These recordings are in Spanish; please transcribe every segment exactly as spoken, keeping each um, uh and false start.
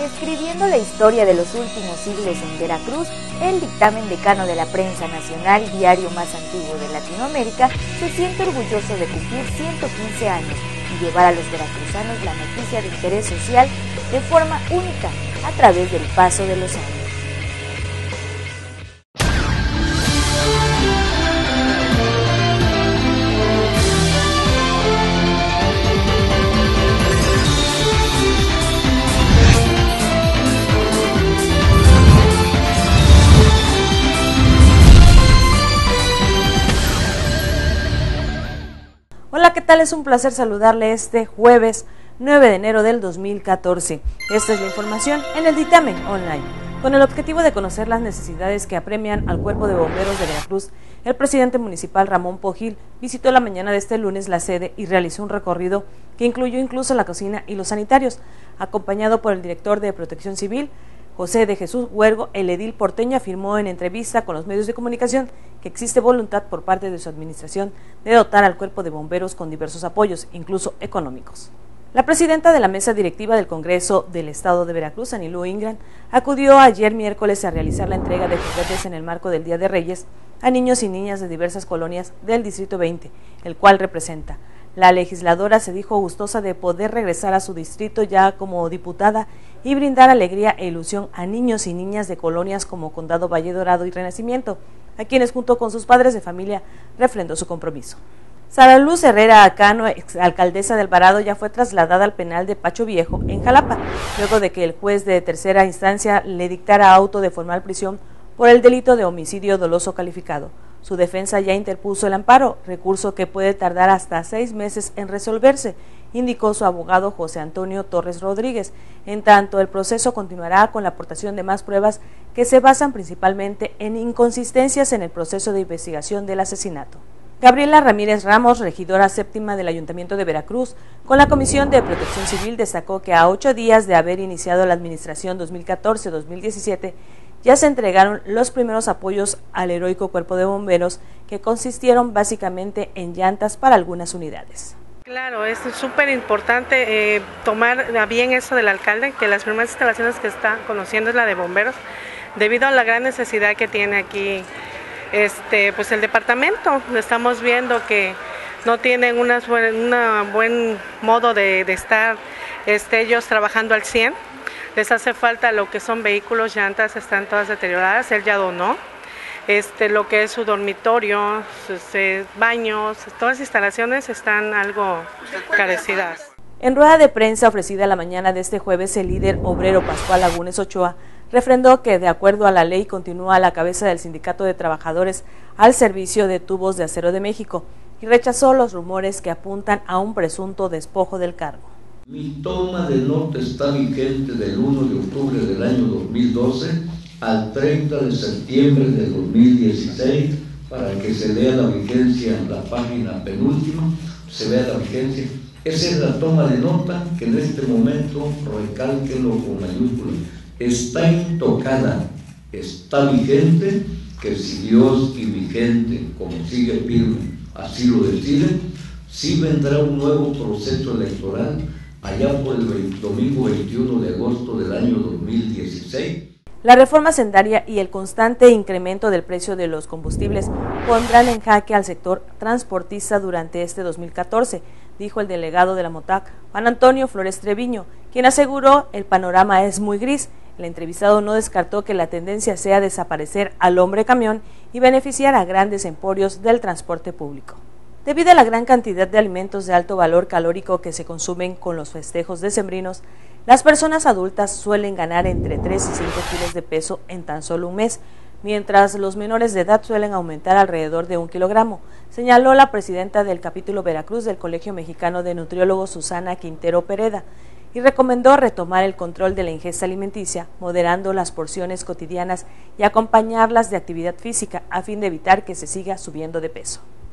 Escribiendo la historia de los últimos siglos en Veracruz, el dictamen decano de la prensa nacional, diario más antiguo de Latinoamérica, se siente orgulloso de cumplir ciento quince años y llevar a los veracruzanos la noticia de interés social de forma única a través del paso de los años. Hola, ¿qué tal? Es un placer saludarle este jueves nueve de enero del dos mil catorce. Esta es la información en el dictamen online. Con el objetivo de conocer las necesidades que apremian al Cuerpo de Bomberos de Veracruz, el presidente municipal Ramón Pogil visitó la mañana de este lunes la sede y realizó un recorrido que incluyó incluso la cocina y los sanitarios, acompañado por el director de Protección Civil, José de Jesús Huergo. El edil porteño afirmó en entrevista con los medios de comunicación que existe voluntad por parte de su administración de dotar al Cuerpo de Bomberos con diversos apoyos, incluso económicos. La presidenta de la mesa directiva del Congreso del Estado de Veracruz, Anilú Ingram, acudió ayer miércoles a realizar la entrega de juguetes en el marco del Día de Reyes a niños y niñas de diversas colonias del Distrito veinte, el cual representa. La legisladora se dijo gustosa de poder regresar a su distrito ya como diputada y brindar alegría e ilusión a niños y niñas de colonias como Condado Valle Dorado y Renacimiento, a quienes junto con sus padres de familia refrendó su compromiso. Sara Luz Herrera Acano, exalcaldesa de Alvarado, ya fue trasladada al penal de Pacho Viejo, en Jalapa, luego de que el juez de tercera instancia le dictara auto de formal prisión por el delito de homicidio doloso calificado. Su defensa ya interpuso el amparo, recurso que puede tardar hasta seis meses en resolverse, indicó su abogado José Antonio Torres Rodríguez. En tanto, el proceso continuará con la aportación de más pruebas que se basan principalmente en inconsistencias en el proceso de investigación del asesinato. Gabriela Ramírez Ramos, regidora séptima del Ayuntamiento de Veracruz, con la Comisión de Protección Civil, destacó que a ocho días de haber iniciado la administración dos mil catorce dos mil diecisiete, ya se entregaron los primeros apoyos al heroico Cuerpo de Bomberos, que consistieron básicamente en llantas para algunas unidades. Claro, es súper importante eh, tomar a bien eso del alcalde, que las primeras instalaciones que está conociendo es la de bomberos, debido a la gran necesidad que tiene aquí este, pues el departamento. Estamos viendo que no tienen un buen modo de, de estar este, ellos trabajando al cien. Les hace falta lo que son vehículos, llantas, están todas deterioradas, él ya donó, este, lo que es su dormitorio, sus eh, baños, todas las instalaciones están algo carecidas. En rueda de prensa ofrecida la mañana de este jueves, el líder obrero Pascual Lagunes Ochoa refrendó que de acuerdo a la ley continúa a la cabeza del Sindicato de Trabajadores al Servicio de Tubos de Acero de México y rechazó los rumores que apuntan a un presunto despojo del cargo. Mi toma de nota está vigente del uno de octubre del año dos mil doce al treinta de septiembre del dos mil dieciséis, para que se lea la vigencia en la página penúltima, se vea la vigencia. Esa es la toma de nota que en este momento, recálquenlo con mayúsculas, está intocada, está vigente, que si Dios y mi gente, como sigue firme, así lo deciden, sí vendrá un nuevo proceso electoral allá por el domingo veintiuno de agosto del año dos mil dieciséis. La reforma sendaria y el constante incremento del precio de los combustibles pondrán en jaque al sector transportista durante este dos mil catorce, dijo el delegado de la MOTAC, Juan Antonio Flores Treviño, quien aseguró el panorama es muy gris. El entrevistado no descartó que la tendencia sea desaparecer al hombre camión y beneficiar a grandes emporios del transporte público. Debido a la gran cantidad de alimentos de alto valor calórico que se consumen con los festejos decembrinos, las personas adultas suelen ganar entre tres y cinco kilos de peso en tan solo un mes, mientras los menores de edad suelen aumentar alrededor de un kilogramo, señaló la presidenta del capítulo Veracruz del Colegio Mexicano de Nutriólogos, Susana Quintero Pereda, y recomendó retomar el control de la ingesta alimenticia, moderando las porciones cotidianas y acompañarlas de actividad física a fin de evitar que se siga subiendo de peso.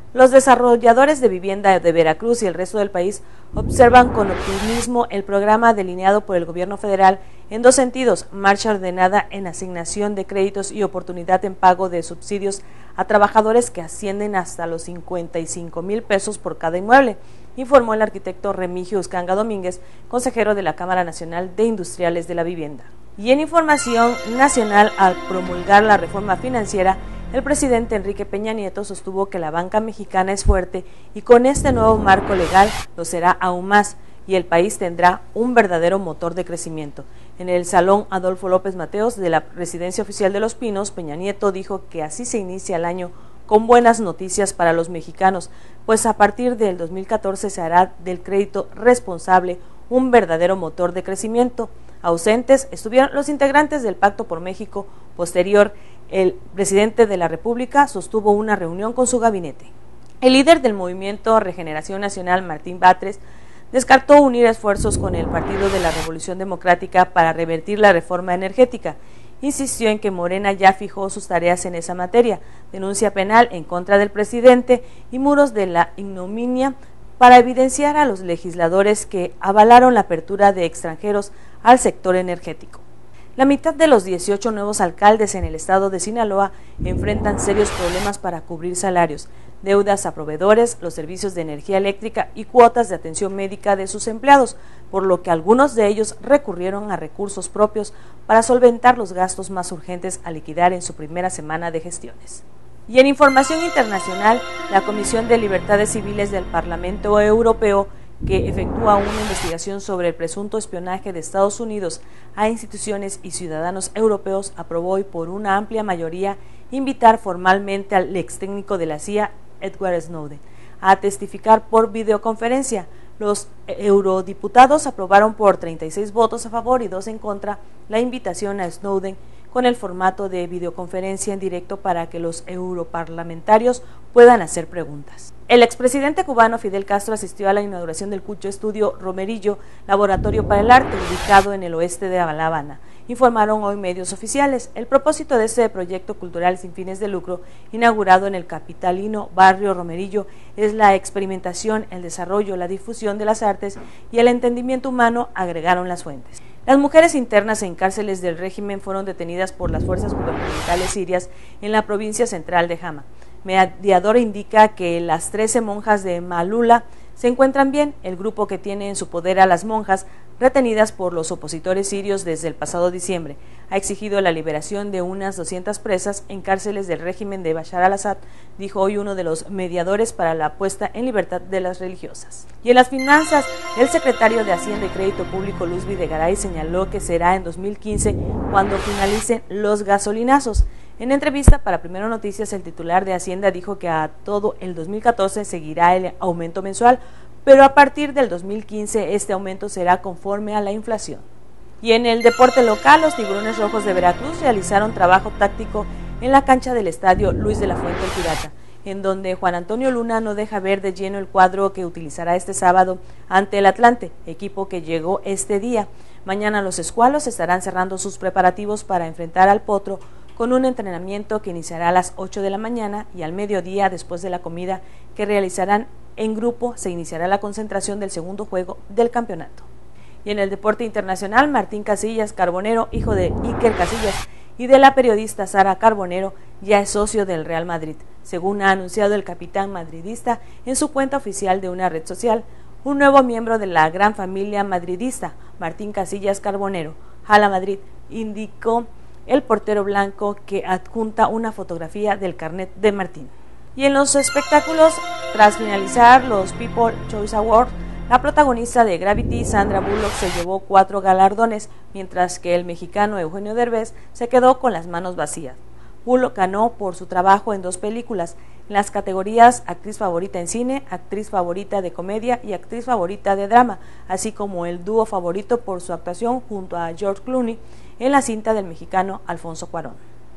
Los desarrolladores de vivienda de Veracruz y el resto del país observan con optimismo el programa delineado por el gobierno federal en dos sentidos: marcha ordenada en asignación de créditos y oportunidad en pago de subsidios a trabajadores que ascienden hasta los cincuenta y cinco mil pesos por cada inmueble, informó el arquitecto Remigio Uscanga Domínguez, consejero de la Cámara Nacional de Industriales de la Vivienda. Y en información nacional, al promulgar la reforma financiera, el presidente Enrique Peña Nieto sostuvo que la banca mexicana es fuerte y con este nuevo marco legal lo será aún más, y el país tendrá un verdadero motor de crecimiento. En el Salón Adolfo López Mateos de la Residencia Oficial de Los Pinos, Peña Nieto dijo que así se inicia el año con buenas noticias para los mexicanos, pues a partir del dos mil catorce se hará del crédito responsable un verdadero motor de crecimiento. Ausentes estuvieron los integrantes del Pacto por México. Posterior, el presidente de la República sostuvo una reunión con su gabinete. El líder del Movimiento Regeneración Nacional, Martín Batres, descartó unir esfuerzos con el Partido de la Revolución Democrática para revertir la reforma energética. Insistió en que Morena ya fijó sus tareas en esa materia, denuncia penal en contra del presidente y muros de la ignominia para evidenciar a los legisladores que avalaron la apertura de extranjeros al sector energético. La mitad de los dieciocho nuevos alcaldes en el estado de Sinaloa enfrentan serios problemas para cubrir salarios, deudas a proveedores, los servicios de energía eléctrica y cuotas de atención médica de sus empleados, por lo que algunos de ellos recurrieron a recursos propios para solventar los gastos más urgentes a liquidar en su primera semana de gestiones. Y en información internacional, la Comisión de Libertades Civiles del Parlamento Europeo, que efectúa una investigación sobre el presunto espionaje de Estados Unidos a instituciones y ciudadanos europeos, aprobó hoy por una amplia mayoría invitar formalmente al ex técnico de la C I A, Edward Snowden, a testificar por videoconferencia. Los eurodiputados aprobaron por treinta y seis votos a favor y dos en contra la invitación a Snowden con el formato de videoconferencia en directo para que los europarlamentarios puedan hacer preguntas. El expresidente cubano Fidel Castro asistió a la inauguración del Cucho Estudio Romerillo, laboratorio para el arte, ubicado en el oeste de La Habana. Informaron hoy medios oficiales. El propósito de este proyecto cultural sin fines de lucro, inaugurado en el capitalino barrio Romerillo, es la experimentación, el desarrollo, la difusión de las artes y el entendimiento humano, agregaron las fuentes. Las mujeres internas en cárceles del régimen fueron detenidas por las fuerzas gubernamentales sirias en la provincia central de Hama. Mediador indica que las trece monjas de Malula se encuentran bien. El grupo, que tiene en su poder a las monjas retenidas por los opositores sirios desde el pasado diciembre, ha exigido la liberación de unas doscientas presas en cárceles del régimen de Bashar al-Assad, dijo hoy uno de los mediadores para la puesta en libertad de las religiosas. Y en las finanzas, el secretario de Hacienda y Crédito Público, Luis Videgaray, señaló que será en dos mil quince cuando finalicen los gasolinazos. En entrevista para Primero Noticias, el titular de Hacienda dijo que a todo el dos mil catorce seguirá el aumento mensual, pero a partir del dos mil quince este aumento será conforme a la inflación. Y en el deporte local, los Tiburones Rojos de Veracruz realizaron trabajo táctico en la cancha del estadio Luis de la Fuente El Pirata, en donde Juan Antonio Luna no deja ver de lleno el cuadro que utilizará este sábado ante el Atlante, equipo que llegó este día. Mañana los escualos estarán cerrando sus preparativos para enfrentar al Potro, con un entrenamiento que iniciará a las ocho de la mañana y al mediodía, después de la comida que realizarán en grupo, se iniciará la concentración del segundo juego del campeonato. Y en el deporte internacional, Martín Casillas Carbonero, hijo de Iker Casillas y de la periodista Sara Carbonero, ya es socio del Real Madrid, según ha anunciado el capitán madridista en su cuenta oficial de una red social. Un nuevo miembro de la gran familia madridista, Martín Casillas Carbonero, jala Madrid, indicó el portero blanco, que adjunta una fotografía del carnet de Martín. Y en los espectáculos, tras finalizar los People's Choice Awards, la protagonista de Gravity, Sandra Bullock, se llevó cuatro galardones, mientras que el mexicano Eugenio Derbez se quedó con las manos vacías. Bullock ganó por su trabajo en dos películas, en las categorías Actriz Favorita en Cine, Actriz Favorita de Comedia y Actriz Favorita de Drama, así como el dúo favorito por su actuación junto a George Clooney en la cinta del mexicano Alfonso Cuarón.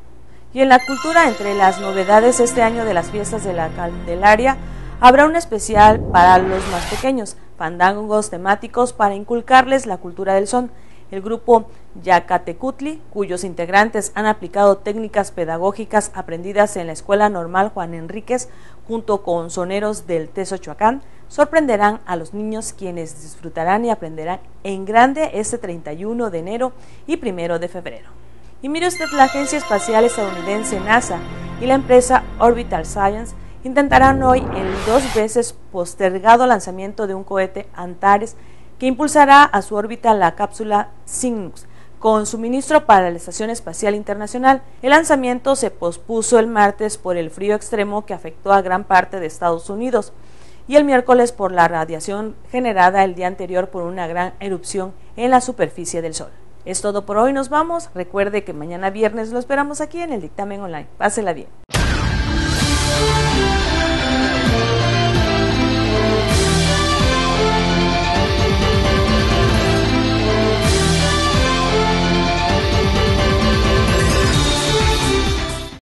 Y en la cultura, entre las novedades este año de las fiestas de la Candelaria, habrá un especial para los más pequeños, fandangos temáticos para inculcarles la cultura del son. El grupo Yacatecutli, cuyos integrantes han aplicado técnicas pedagógicas aprendidas en la Escuela Normal Juan Enríquez, junto con soneros del Tezochuacán, sorprenderán a los niños, quienes disfrutarán y aprenderán en grande este treinta y uno de enero y primero de febrero. Y mire usted, la Agencia Espacial Estadounidense NASA y la empresa Orbital Science intentarán hoy el dos veces postergado lanzamiento de un cohete Antares que impulsará a su órbita la cápsula Cygnus, con suministro para la Estación Espacial Internacional. El lanzamiento se pospuso el martes por el frío extremo que afectó a gran parte de Estados Unidos y el miércoles por la radiación generada el día anterior por una gran erupción en la superficie del Sol. Es todo por hoy, nos vamos. Recuerde que mañana viernes lo esperamos aquí en el Dictamen Online. Pásela bien.